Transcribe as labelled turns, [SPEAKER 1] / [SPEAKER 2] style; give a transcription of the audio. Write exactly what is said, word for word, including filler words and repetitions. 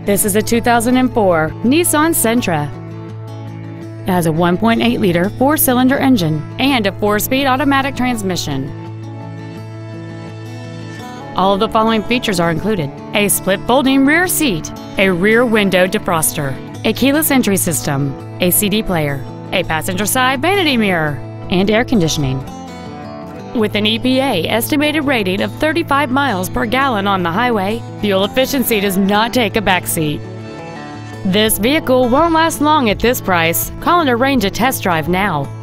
[SPEAKER 1] This is a two thousand four Nissan Sentra. It has a one point eight liter four-cylinder engine and a four-speed automatic transmission. All of the following features are included: a split folding rear seat, a rear window defroster, a keyless entry system, a C D player, a passenger side vanity mirror, and air conditioning. With an E P A estimated rating of thirty-five miles per gallon on the highway, fuel efficiency does not take a backseat. This vehicle won't last long at this price. Call and arrange a test drive now.